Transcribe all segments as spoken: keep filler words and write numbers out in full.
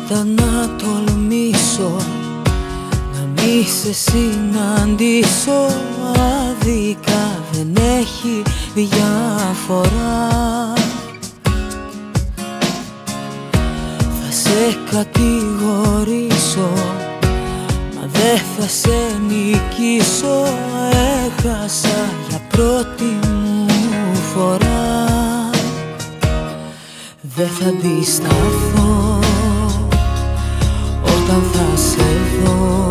ήταν να τολμήσω να μη σε συναντήσω. Άδικα δεν έχει διαφορά. Θα σε κατηγορήσω, μα δεν θα σε νικήσω. Έχασα για πρώτη μου φορά. Δεν θα αντισταθώ όταν θα σε δω.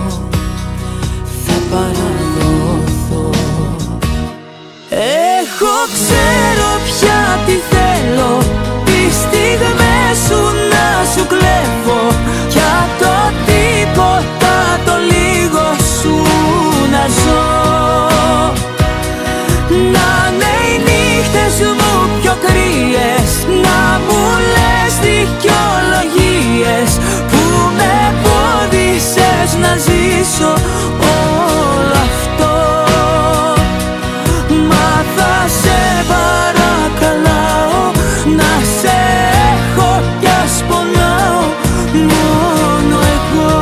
Θα παραδοθώ. Εγώ ξέρω πια τι θέλω, τις στιγμές σου να σου κλέβω. Για το τίποτα το λίγο σου να ζω. Να είναι οι νύχτες μου πιο κρύες, να μου λες δικαιολογίες που με εμπόδισες να ζήσω όλο αυτό. Μα θα σε παρακαλάω να σε έχω κι ας πονάω μόνο εγώ.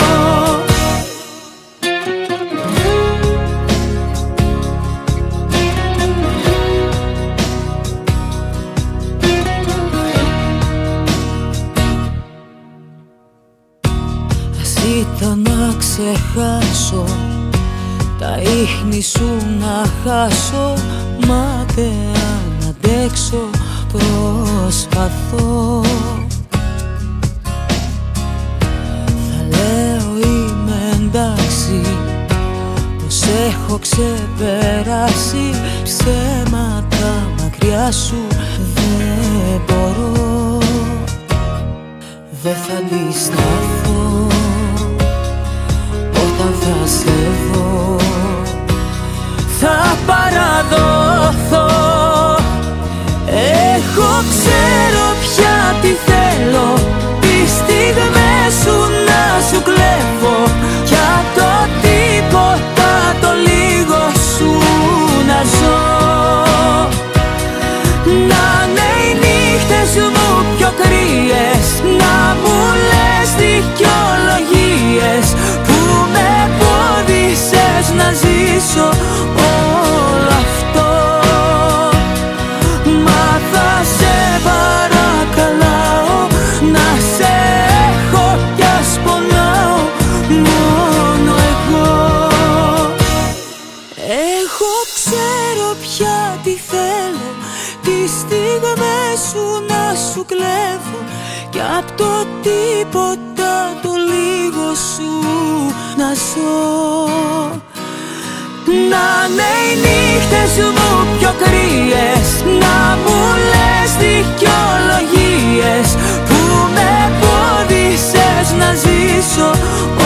Ήταν να ξεχάσω τα ίχνη σου να χάσω. Μα δεν αντέξω, προσπαθώ. Θα λέω είμαι εντάξει, πως έχω ξεπεράσει. Ψέματα μακριά σου δεν μπορώ. Δεν θα αντισταθώ όταν θα σε δω. Θα παραδοθώ. Εγώ ξέρω πια τι θέλω, τις στιγμές σου να σου κλέβω. Για το τίποτα το λίγο σου να ζω. Να είναι οι νύχτες μου πιο κρύες, να μου λες δικαιολογίες που με εμπόδισες να ζήσω όλο αυτό. Μα θα σε παρακαλάω να σε έχω κι ας πονάω μόνο εγώ. Εγώ ξέρω πια τι θέλω, τις στιγμές σου να σου κλέβω. Κι απ' το τίποτα το λίγο σου να ζω. Να είναι οι νύχτες μου πιο κρύες, να μου λες δικαιολογίες που με εμπόδισες να ζήσω